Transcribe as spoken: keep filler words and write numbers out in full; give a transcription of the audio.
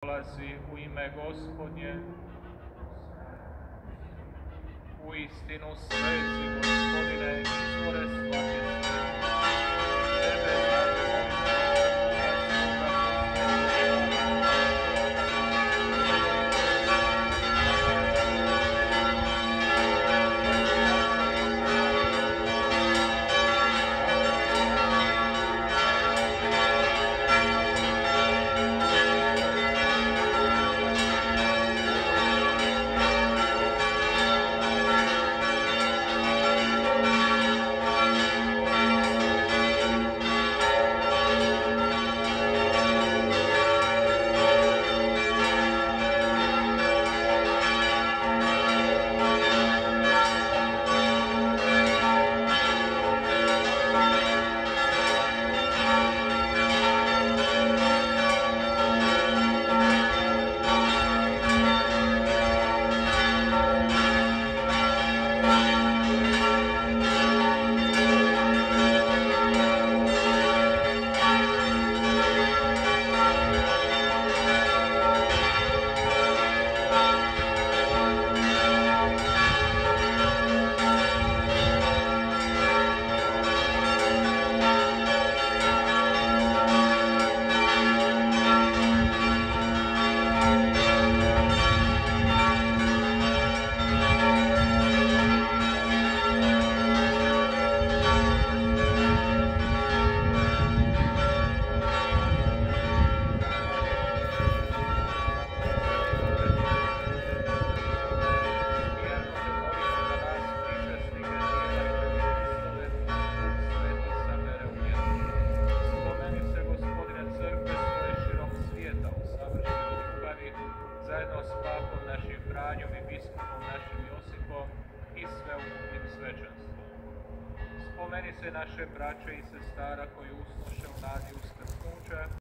dolazi u ime Gospodnje. U istinu sveci, Gospodine, izvore svake sveti, Tebe zajedno s papom našim Franjom i biskupom našim Josipom i sveukupnim svećenstvom. Spomeni se naše braće i sestara koji usnoše u nadi uskrsnuća